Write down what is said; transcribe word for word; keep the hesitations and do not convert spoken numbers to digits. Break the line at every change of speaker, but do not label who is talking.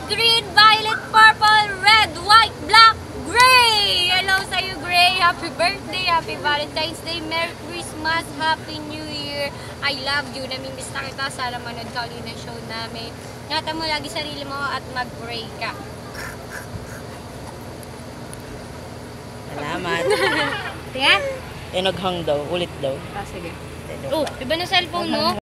green, violet, purple, red, white, black, gray! Hello sa'yo, Gray! Happy birthday, happy Valentine's Day, Merry Christmas, Happy New Year! I love you, namimiss na kita. Sana manood ka ulit ng show namin. Ingatan mo lagi sarili mo at mag-pray ka.
Salamat.
Tingnan?
Tinoghang daw, ulit daw.
Ah, sige. Oh, iba na cellphone mo?